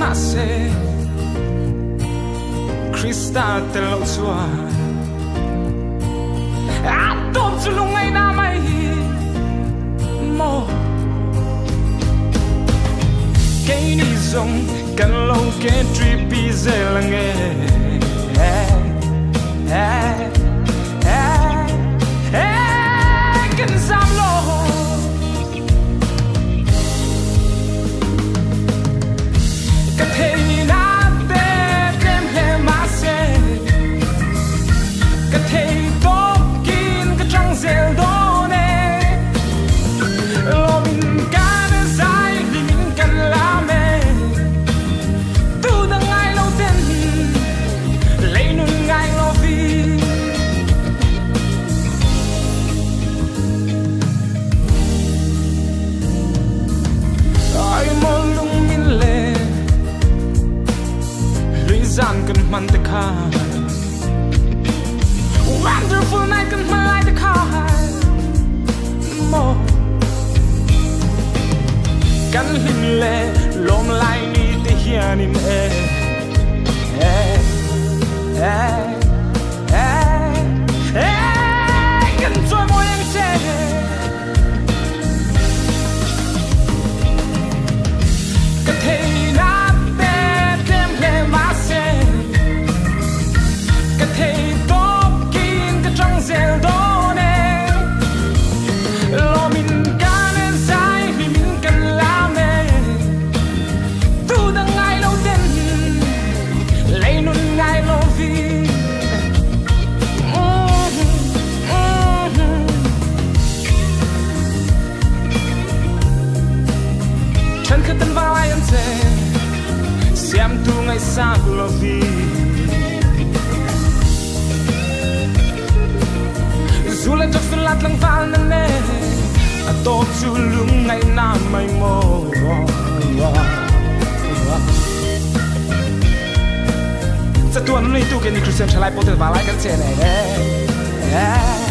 mahse Krista te lo chuan tawp chu lungngaihna mai mo Keini zawng kan lo ke tripi zelange kan sam lo ka theihna te tlem he mahse ka theihawkin ka tang zel do ne Lawmin kan zai Hlimin kan Lawmin Tudang ngai lo ten leinun ngai lo vi ai mo lungmin le luizan kan man te kha wonderful night kan man lai te kha mo kan hlim le lom lai ni te hianin kan trôi môi anh che ka theihna te tlem he mahse ka theihawkin ka tang zel do ne Lawmin kan zai Hlimin kan Lawmin Tudang ngai lo ten leinun ngai lo vi Chen khát tân Vanglai ange siam tu ngai sa lo vi Zula chok sulat lang val na ne tawp chu lungngaihna mai mo SATU ni tu Keini Kristian Thalai Pawl Vanlai kan che ne